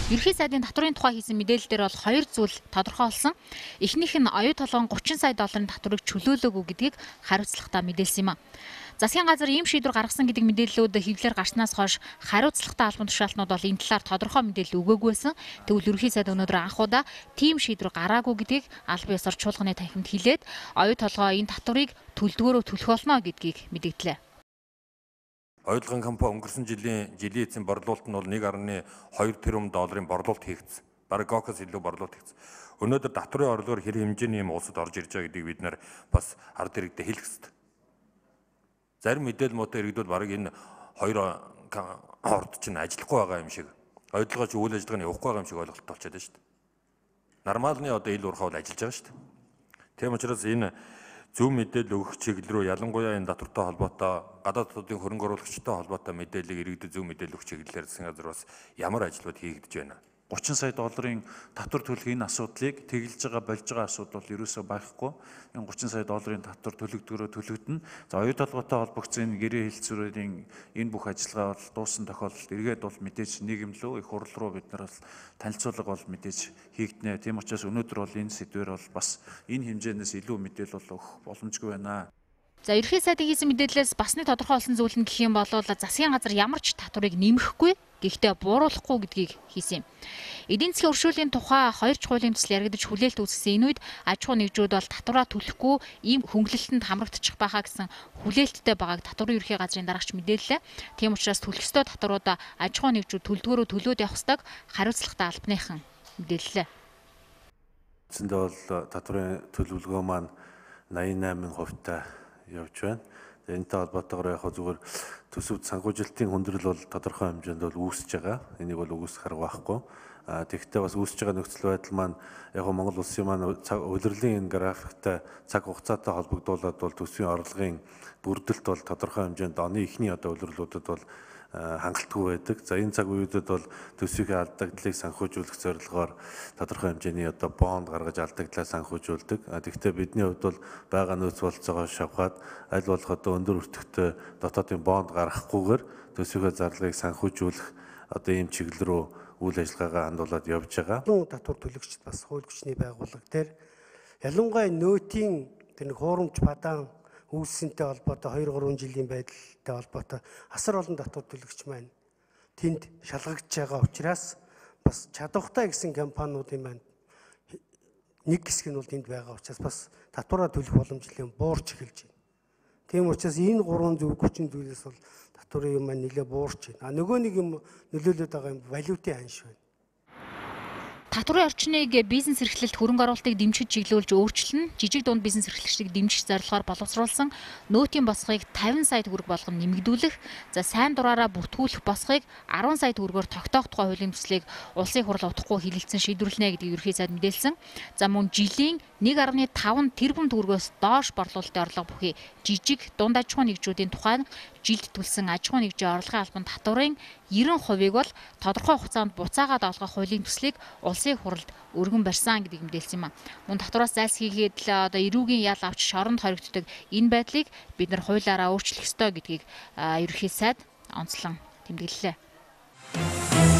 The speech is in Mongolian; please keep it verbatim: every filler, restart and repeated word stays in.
Ерөнхий сайдын татврын тухай хийсэн мэдээлэлдэр бол хоёр зүйл тодорхойлсон. Эхнийх нь оюу толгойн гучин сая долларын татварыг чөлөөлөөгүй гэдгийг хариуцлагатай мэдээлсэн юм а. Засгийн газар ийм шийдвэр гаргасан гэдэг мэдээллүүд хэвлэлээр гарснаас хойш хариуцлагатай албан тушаалтнууд бол энэ талаар тодорхой мэдээлэл өгөөгүй байсан. Тэгвэл ерөнхий сайд өнөөдөр анхудаа тийм шийдвэр гараагүй гэдгийг албан ёсоор чуулганы танхимд хэлээд оюу толгой энэ татварыг төлдгөөрөө төлөх болно гэдгийг мэдэгдлээ. Оюутлогын компани өнгөрсөн жилийн жилийн эцсийн борлуулалт нь бол нэг гаруй хоёр тэрбум долларын борлуулалт хийгдсэн. Бараг гокос илүү борлуулалт хийгдсэн. Өнөөдөр татврын орлогоор хэрэг хэмжээний юм улсад орж ирж байгаа гэдгийг бид нэр бас ард иргэдэд хэлэх хэрэгтэй. Зарим мэдээлэл муутай иргэдүүд бараг энэ хоёр орд чинь ажиллахгүй байгаа юм шиг, оюутлогооч үйл ажиллагааны явахгүй байгаа юм шиг ойлголт болчиход байна шүү дээ. Нормалны одоо ил урхаа бол ажиллаж байгаа шүү дээ. Тийм учраас энэ зөв мэдээлэл өгөх чиглэл рүү ялангуяа энэ татвартай холбоотой гадаад хотын хөрөнгө оруулагчтай холбоотой мэдээллийг иргэдэд зөв мэдээлэл өгөх чиглэлээр засгийн газар бас ямар ажлууд хийгдэж байна. гучин сая долларын татвар төлөх энэ асуудлыг тэглэж байгаа болж байгаа асуудал бол ерөөсөө байхгүй. Энэ гучин сая долларын татвар төлөгдгөрөө төлөгдөнө. За оюу толгойтой холбогдсон гэрээ хэлцүүрийн энэ бүх ажиллагаа бол дууссан тохиолдолд эргээд бол мэдээж нийгэмлүү их хурл руу бид нар бол танилцуулга бол мэдээж хийгднэ. Тийм учраас өнөөдөр бол энэ сэдвээр бол бас энэ хэмжээнээс илүү мэдээлэл бол өгөх боломжгүй байна. За ерөнхий сайдын хийсэн мэдээлэлээс бас нэг тодорхой болсон зүйл нь гэх юм бол засгийн газар ямар ч татварыг нэмэхгүй гэхдээ бууруулахгүй гэдгийг хийсэн юм. Эдийн засгийн өршөөлийн тухай хоёр ч хуулийн төсөл яригдж хүлээлт үүсгэсэн энэ үед аж ахуй нэгжүүд бол татвараа төлөхгүй ийм хөнгөлөлтөнд хамрагдчих байхаа гэсэн хүлээлттэй байгааг татварын ерөнхий газрын дарагч мэдээллээ. Тийм учраас төлөх ёстой татваруудаа аж ахуй нэгжүүд төлдгөөрөө төлөөд явах ёстойг хариуцлагатай албаныхан мэдээллээ. Эцэндээ бол татварын төлөвлөгөө маань найман найман хувьтай явж байна. Энэтэй холбоотойгоор яг зүгээр төсөвт санхүүжилтийн хүндрэл бол тодорхой хэмжээнд бол үүсэж байгаа. Энийг бол үгүйсэх арга байхгүй. А тэгэхдээ бас үүсэж байгаа нөхцөл байдал маань яг Монгол улсын маань улирлын энэ графиктай цаг хугацаатай холбогдуулаад бол төсвийн орлогын бүрдэлт бол тодорхой хэмжээнд оны эхний одоо улирлуудад бол хангалтгүй байдаг. За энэ цаг үеүүдэд бол төсвийн алдагдлыг санхүүжүүлэх зорилгоор тодорхой хэмжээний одоо бонд гаргаж алдагдлаа санхүүжүүлдэг. Тэгэхдээ бидний хувьд бол байгаа нөөц болцоогоо шавхаад аль болох одоо өндөр өртөгтэй дотоодын бонд гаргахгүйгээр төсвийн зарлагыг санхүүжүүлэх одоо ийм чиглэл рүү үйл ажиллагаагаа хандуулаад явж байгаа. Татвар төлөгчд бас хууль хүчний байгууллага дээр ялангуяа нөөтийн тэр нэг хуурамч бадаан үүссэнтэй холбоотой хоёр гурван жилийн байдалтай холбоотой асар олон татвар төлөгч маань тэнд шалгагдж байгаа учраас бас чадвартай гэсэн компаниудын маань нэг хэсэг нь бол тэнд байгаа учраас бас татвараа төлөх боломжтой буурч эхэлж байна. Тийм учраас энэ гурван зөв хүчин зүйлээс бол татварын юм маань нэлээд буурч байна. А нөгөө нэг юм нөлөөлөд байгаа юм валютын ханш байна. Татварын орчныг бизнес эрхлэлт хөрөнгө оруулалтыг дэмжиж чиглүүлж өөрчлөн жижиг дунд бизнес эрхлэгчдийг дэмжих зорилгоор боловсруулсан нөөтийн босгыг тавин сая төгрөг болгон нэмэгдүүлэх, за сайн дураараа бүртгүүлэх босгыг арван сая төгрөгөөр тогтоох тухай хуулийн төслийг улсын хурал утгагүй хэлэлцэн шийдвэрлэнэ гэдгийг ерөнхий сайд мэдээлсэн. За мөн жилийн нэг гаруй таван тэрбум төгрөгөөс доош борлуулалтын орлого бүхий жижиг дунд аж ахуй нэгжүүдийн тухайд жилд төлсөн аж ахуй нэгжийн орлогын албан татварын ninety хувийг бол тодорхой хугацаанд буцаагаад олгох хуулийн төслийг улсын хуралд өргөн барьсан гэдгийг мэдээлсэн юм а. Мөн татвараас зайлсхийгээд л одоо эрүүгийн ял авч шоронд хоригддог энэ байдлыг бид нар хуулиараа өөрчлөх ёстой гэдгийг ерөнхий сайд онцлон тэмдэглэлээ.